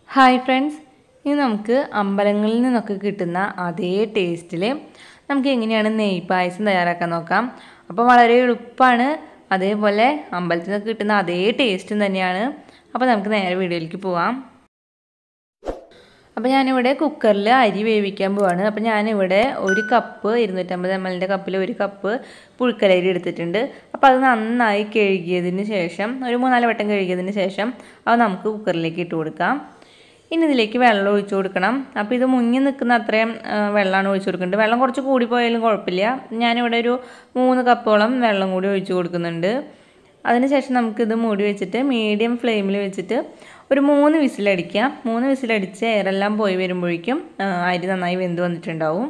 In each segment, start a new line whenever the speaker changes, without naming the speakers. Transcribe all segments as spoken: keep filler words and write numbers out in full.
Hi friends, ഇനി നമുക്ക് അമ്പലങ്ങളിൽ നിന്നൊക്കെ കിട്ടുന്ന അതേ ടേസ്റ്റിൽ നമുക്ക് എങ്ങനെയാണ് നെയ് പായസം തയ്യാറാക്കാൻ നോക്കാം. അപ്പോൾ വളരെ എളുപ്പമാണ്, അതേപോലെ അമ്പലത്തിൽ നിന്നൊക്കെ കിട്ടുന്ന അതേ ടേസ്റ്റും തന്നെയാണ്. അപ്പോൾ നമുക്ക് നേരെ വീഡിയോയിലേക്ക് പോവാം. അപ്പോൾ ഞാനിവിടെ കുക്കറിൽ അരി വേവിക്കാൻ പോവാണ്. അപ്പോൾ ഞാനിവിടെ ഒരു കപ്പ് ഇരുന്നൂറ്റമ്പത് എം എല്ലിൻ്റെ കപ്പിൽ ഒരു കപ്പ് പുഴുക്കലരി എടുത്തിട്ടുണ്ട്. അപ്പോൾ അത് നന്നായി കഴുകിയതിന് ശേഷം ഒരു മൂന്നാല് വട്ടം കഴുകിയതിന് ശേഷം അത് നമുക്ക് കുക്കറിലേക്ക് ഇട്ട് കൊടുക്കാം. ഇനി ഇതിലേക്ക് വെള്ളം ഒഴിച്ചു കൊടുക്കണം. അപ്പോൾ ഇത് മുങ്ങി നിൽക്കുന്ന അത്രയും വെള്ളമാണ് ഒഴിച്ചു കൊടുക്കേണ്ടത്. വെള്ളം കുറച്ച് കൂടിപ്പോയാലും കുഴപ്പമില്ല. ഞാനിവിടെ ഒരു മൂന്ന് കപ്പോളം വെള്ളം കൂടി ഒഴിച്ചു കൊടുക്കുന്നുണ്ട്. അതിനുശേഷം നമുക്കിത് മൂടി വെച്ചിട്ട് മീഡിയം ഫ്ലെയിമിൽ വെച്ചിട്ട് ഒരു മൂന്ന് വിസിലടിക്കുക. മൂന്ന് വിസിലടിച്ച് എയറെല്ലാം പോയി വരുമ്പോഴേക്കും അരി നന്നായി വെന്ത് വന്നിട്ടുണ്ടാവും.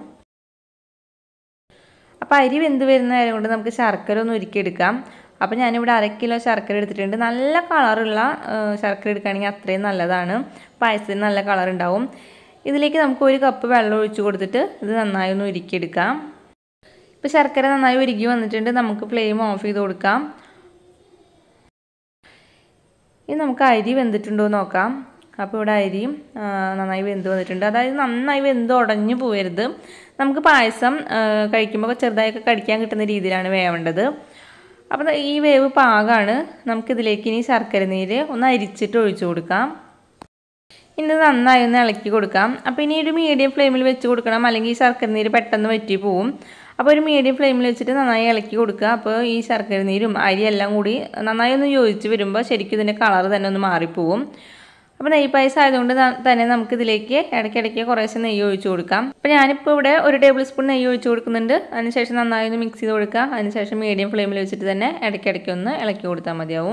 അപ്പോൾ അരി വെന്ത് വരുന്ന നേരം കൊണ്ട് നമുക്ക് ശർക്കര ഒന്ന് ഉരുക്കിയെടുക്കാം. അപ്പോൾ ഞാനിവിടെ അര കിലോ ശർക്കര എടുത്തിട്ടുണ്ട്. നല്ല കളറുള്ള ശർക്കര എടുക്കുകയാണെങ്കിൽ അത്രയും നല്ലതാണ്, പായസത്തിന് നല്ല കളർ ഉണ്ടാവും. ഇതിലേക്ക് നമുക്ക് ഒരു കപ്പ് വെള്ളം ഒഴിച്ച് കൊടുത്തിട്ട് ഇത് നന്നായി ഒന്ന് ഉരുക്കിയെടുക്കാം. ഇപ്പോൾ ശർക്കര നന്നായി ഉരുക്കി വന്നിട്ടുണ്ട്. നമുക്ക് ഫ്ലെയിം ഓഫ് ചെയ്ത് കൊടുക്കാം. ഇനി നമുക്ക് അരി വെന്തിട്ടുണ്ടോ എന്ന് നോക്കാം. അപ്പോൾ ഇവിടെ അരിയും നന്നായി വെന്ത് വന്നിട്ടുണ്ട്. അതായത് നന്നായി വെന്ത് ഉടഞ്ഞു പോകരുത്. നമുക്ക് പായസം കഴിക്കുമ്പോൾ ചെറുതായൊക്കെ കടിക്കാൻ കിട്ടുന്ന രീതിയിലാണ് വേവേണ്ടത്. അപ്പോൾ ഈ വേവ് പാകമാണ്. നമുക്കിതിലേക്ക് ഇനി ശർക്കര നീര് ഒന്ന് അരിച്ചിട്ട് ഒഴിച്ചു കൊടുക്കാം. ഇനി നന്നായി ഒന്ന് ഇളക്കി കൊടുക്കാം. അപ്പോൾ ഇനി ഒരു മീഡിയം ഫ്ലെയിമിൽ വെച്ച് കൊടുക്കണം, അല്ലെങ്കിൽ ഈ ശർക്കര നീര് പെട്ടെന്ന് വറ്റി പോവും. അപ്പോൾ ഒരു മീഡിയം ഫ്ലെയിമിൽ വെച്ചിട്ട് നന്നായി ഇളക്കി കൊടുക്കുക. അപ്പോൾ ഈ ശർക്കര നീരും അരി എല്ലാം കൂടി നന്നായി ഒന്ന് യോജിച്ച് വരുമ്പോൾ ശരിക്കും ഇതിൻ്റെ കളർ തന്നെ ഒന്ന് മാറിപ്പോവും. അപ്പോൾ നെയ് പായസം ആയതുകൊണ്ട് തന്നെ നമുക്കിതിലേക്ക് ഇടയ്ക്കിടയ്ക്ക് കുറേശ്ശെ നെയ്യ് ഒഴിച്ച് കൊടുക്കാം. അപ്പോൾ ഞാനിപ്പോൾ ഇവിടെ ഒരു ടേബിൾ സ്പൂൺ നെയ്യ് ഒഴിച്ച് കൊടുക്കുന്നുണ്ട്. അതിനുശേഷം നന്നായി ഒന്ന് മിക്സ് ചെയ്ത് കൊടുക്കുക. അതിനുശേഷം മീഡിയം ഫ്ലെയിമിൽ വെച്ചിട്ട് തന്നെ ഇടയ്ക്കിടയ്ക്ക് ഒന്ന് ഇളക്കി കൊടുത്താൽ മതിയാവും.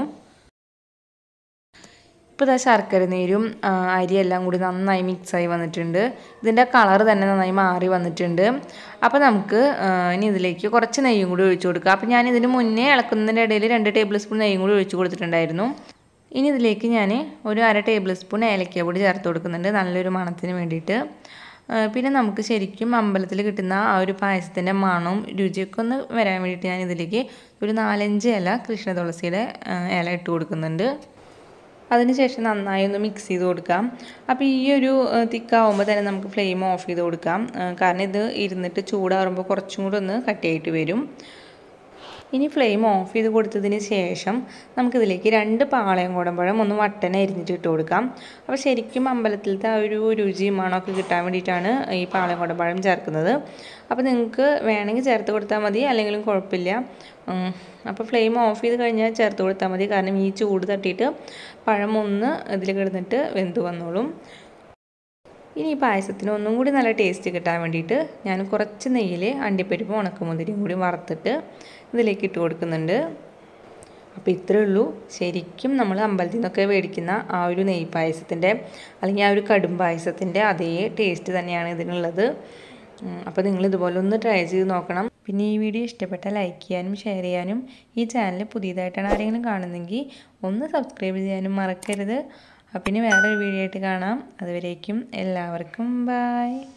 ഇപ്പോൾ ഇതാ ശർക്കര നീരും അരിയെല്ലാം കൂടി നന്നായി മിക്സായി വന്നിട്ടുണ്ട്. ഇതിൻ്റെ കളർ തന്നെ നന്നായി മാറി വന്നിട്ടുണ്ട്. അപ്പോൾ നമുക്ക് ഇനി ഇതിലേക്ക് കുറച്ച് നെയ്യും കൂടി ഒഴിച്ചു കൊടുക്കുക. അപ്പോൾ ഞാൻ ഇതിന് മുന്നേ ഇളക്കുന്നതിൻ്റെ ഇടയിൽ രണ്ട് ടേബിൾ സ്പൂൺ നെയ്യും കൂടി ഒഴിച്ച് കൊടുത്തിട്ടുണ്ടായിരുന്നു. ഇനി ഇതിലേക്ക് ഞാൻ ഒരു അര ടേബിൾ സ്പൂൺ ഏലക്ക പൊടി ചേർത്ത് കൊടുക്കുന്നുണ്ട്, നല്ലൊരു മണത്തിന് വേണ്ടിയിട്ട്. പിന്നെ നമുക്ക് ശരിക്കും അമ്പലത്തിൽ കിട്ടുന്ന ആ ഒരു പായസത്തിൻ്റെ മണവും രുചിയൊക്കെ ഒന്ന് വരാൻ വേണ്ടിയിട്ട് ഞാൻ ഇതിലേക്ക് ഒരു നാലഞ്ച് ഇല കൃഷ്ണ തുളസിയുടെ ഇല ഇട്ട് കൊടുക്കുന്നുണ്ട്. അതിനുശേഷം നന്നായി ഒന്ന് മിക്സ് ചെയ്ത് കൊടുക്കാം. അപ്പോൾ ഈ ഒരു തിക്കാവുമ്പോൾ തന്നെ നമുക്ക് ഫ്ലെയിം ഓഫ് ചെയ്ത് കൊടുക്കാം. കാരണം ഇത് ഇരുന്നിട്ട് ചൂടാറുമ്പോൾ കുറച്ചും കൂടെ ഒന്ന് കട്ടിയായിട്ട് വരും. ഇനി ഫ്ലെയിം ഓഫ് ചെയ്ത് കൊടുത്തതിന് ശേഷം നമുക്കിതിലേക്ക് രണ്ട് പാളയം കുടമ്പഴം ഒന്ന് വട്ടനെ അരിഞ്ഞിട്ട് ഇട്ട് കൊടുക്കാം. അപ്പോൾ ശരിക്കും അമ്പലത്തിലത്തെ ആ ഒരു രുചി മണമൊക്കെ കിട്ടാൻ വേണ്ടിയിട്ടാണ് ഈ പാളയം കുടമ്പഴം ചേർക്കുന്നത്. അപ്പോൾ നിങ്ങൾക്ക് വേണമെങ്കിൽ ചേർത്ത് കൊടുത്താൽ മതി, അല്ലെങ്കിലും കുഴപ്പമില്ല. അപ്പോൾ ഫ്ലെയിം ഓഫ് ചെയ്ത് കഴിഞ്ഞാൽ ചേർത്ത് കൊടുത്താൽ മതി, കാരണം ഈ ചൂട് തട്ടിയിട്ട് പഴം ഒന്ന് ഇതിൽ കിടന്നിട്ട് വെന്ത് വന്നോളും. ഇനി ഈ പായസത്തിന് ഒന്നും കൂടി നല്ല ടേസ്റ്റ് കിട്ടാൻ വേണ്ടിയിട്ട് ഞാൻ കുറച്ച് നെയ്യിൽ അണ്ടിപ്പരിപ്പും ഉണക്കമുന്തിരിയും കൂടി വറുത്തിട്ട് ഇതിലേക്ക് ഇട്ട് കൊടുക്കുന്നുണ്ട്. അപ്പോൾ ഇത്രയേ ഉള്ളൂ. ശരിക്കും നമ്മൾ അമ്പലത്തിൽ നിന്നൊക്കെ മേടിക്കുന്ന ആ ഒരു നെയ് പായസത്തിൻ്റെ അല്ലെങ്കിൽ ആ ഒരു കടും പായസത്തിൻ്റെ അതേ ടേസ്റ്റ് തന്നെയാണ് ഇതിനുള്ളത്. അപ്പോൾ നിങ്ങൾ ഇതുപോലെ ഒന്ന് ട്രൈ ചെയ്ത് നോക്കണം. പിന്നെ ഈ വീഡിയോ ഇഷ്ടപ്പെട്ടാൽ ലൈക്ക് ചെയ്യാനും ഷെയർ ചെയ്യാനും, ഈ ചാനൽ പുതിയതായിട്ടാണ് ആരെങ്കിലും കാണുന്നെങ്കിൽ ഒന്ന് സബ്സ്ക്രൈബ് ചെയ്യാനും മറക്കരുത്. പിന്നെ വേറൊരു വീഡിയോ ആയിട്ട് കാണാം. അതുവരേക്കും എല്ലാവർക്കും ബൈ.